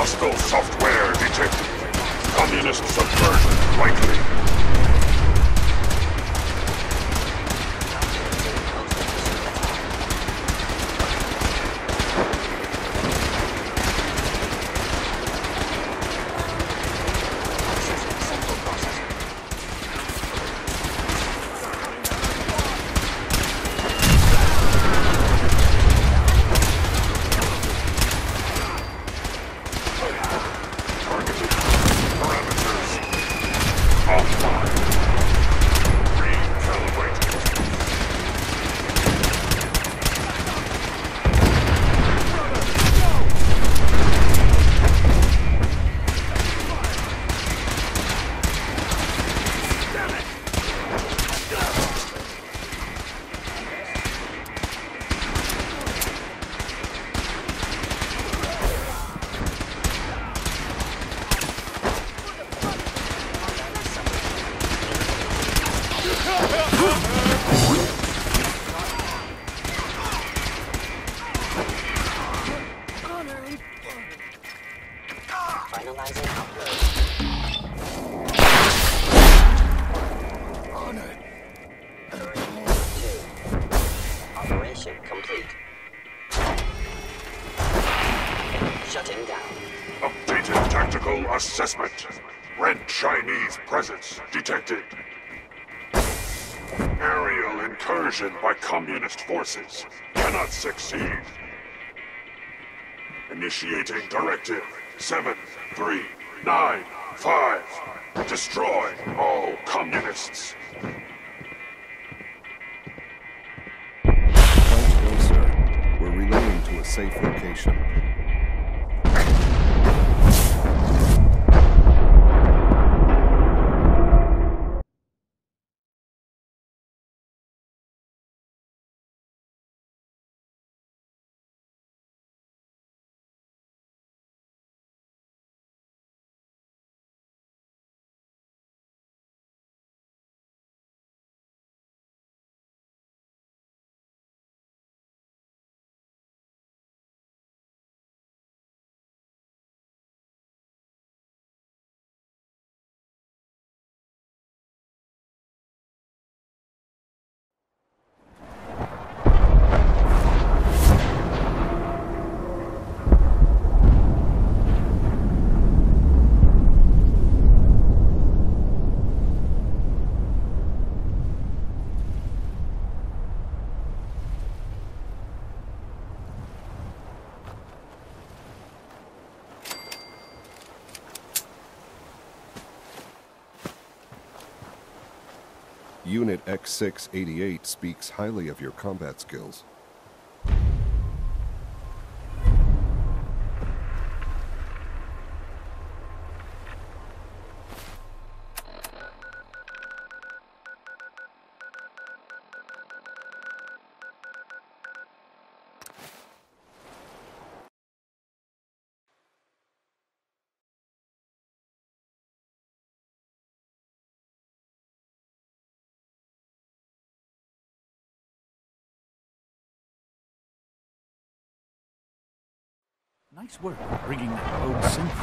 Hostile software detected. Communist subversion likely. Finalizing upload. Honored. 2. Operation complete. Shutting down. Updated tactical assessment. Red Chinese presence detected. Aerial incursion by communist forces cannot succeed. Initiating directive 7395. Destroy all communists. Let's go, sir. We're relaying to a safe location. Unit X688 speaks highly of your combat skills. Nice work bringing that rogue synth.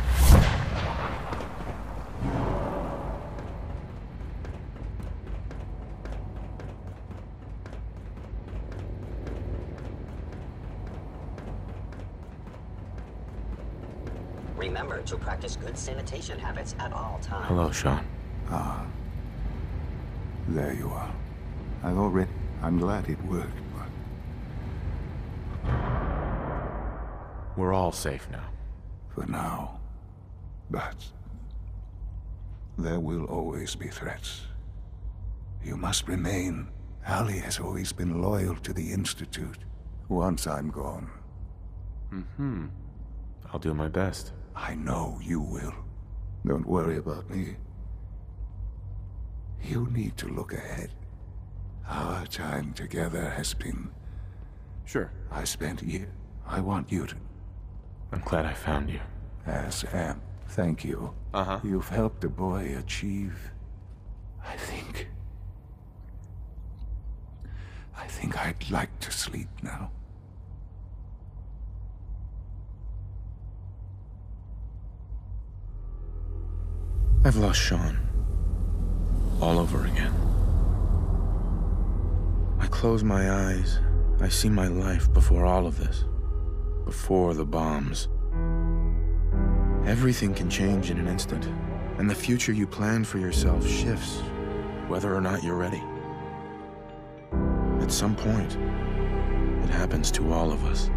Remember to practice good sanitation habits at all times. Hello, Sean. Ah. There you are. I'm glad it worked, but... We're all safe now. For now. But... there will always be threats. You must remain. Ali has always been loyal to the Institute. Once I'm gone. Mm-hmm. I'll do my best. I know you will. Don't worry about me. You need to look ahead. Our time together has been... Sure. I spent here. I want you to... I'm glad I found you. As am. Thank you. Uh-huh. You've helped the boy achieve... I think I'd like to sleep now. I've lost Sean. All over again. I close my eyes. I see my life before all of this. Before the bombs. Everything can change in an instant, and the future you plan for yourself shifts, whether or not you're ready. At some point, it happens to all of us.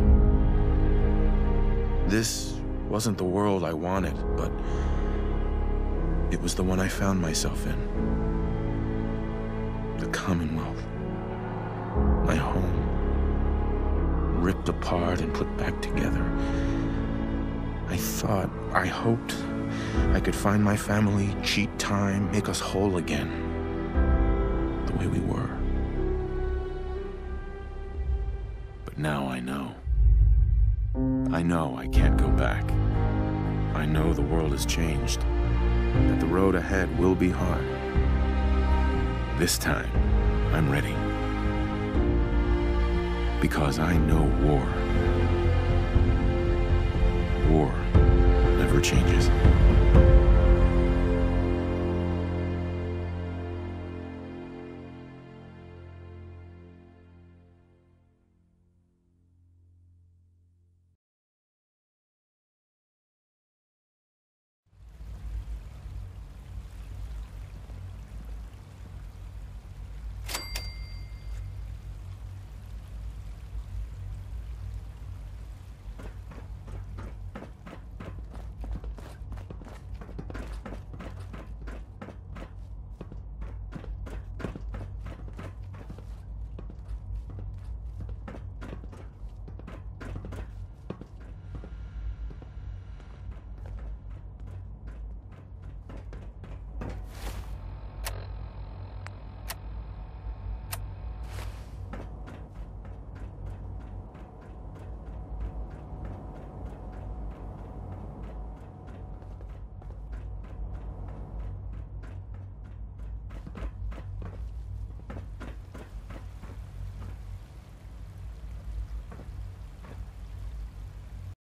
This wasn't the world I wanted, but it was the one I found myself in. The Commonwealth. My home. Ripped apart and put back together. I hoped I could find my family, cheat time, make us whole again. The way we were. But now I know. I know I can't go back. I know the world has changed. That the road ahead will be hard. This time, I'm ready. Because I know war. War never changes.